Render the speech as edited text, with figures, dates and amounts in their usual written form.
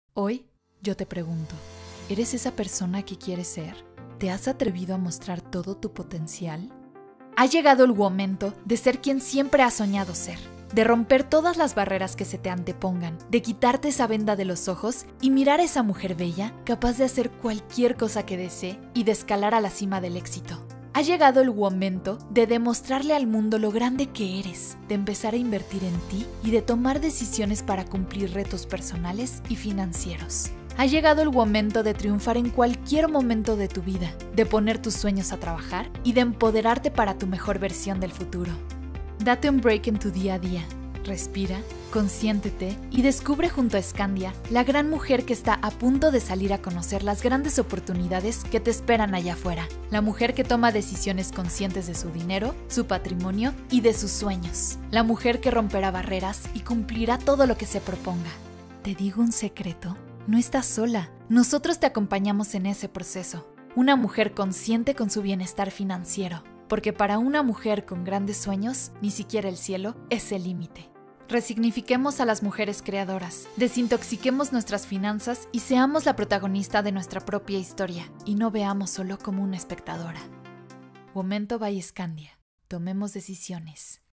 Hoy yo te pregunto, ¿eres esa persona que quieres ser? ¿Te has atrevido a mostrar todo tu potencial? Ha llegado el momento de ser quien siempre has soñado ser, de romper todas las barreras que se te antepongan, de quitarte esa venda de los ojos y mirar a esa mujer bella capaz de hacer cualquier cosa que desee y de escalar a la cima del éxito. Ha llegado el momento de demostrarle al mundo lo grande que eres, de empezar a invertir en ti y de tomar decisiones para cumplir retos personales y financieros. Ha llegado el momento de triunfar en cualquier momento de tu vida, de poner tus sueños a trabajar y de empoderarte para tu mejor versión del futuro. Date un break en tu día a día. Respira, consiéntete y descubre junto a Scandia la gran mujer que está a punto de salir a conocer las grandes oportunidades que te esperan allá afuera. La mujer que toma decisiones conscientes de su dinero, su patrimonio y de sus sueños. La mujer que romperá barreras y cumplirá todo lo que se proponga. ¿Te digo un secreto? No estás sola. Nosotros te acompañamos en ese proceso. Una mujer consciente con su bienestar financiero. Porque para una mujer con grandes sueños, ni siquiera el cielo es el límite. Resignifiquemos a las mujeres creadoras, desintoxiquemos nuestras finanzas y seamos la protagonista de nuestra propia historia y no veamos solo como una espectadora. Momento by Scandia. Tomemos decisiones.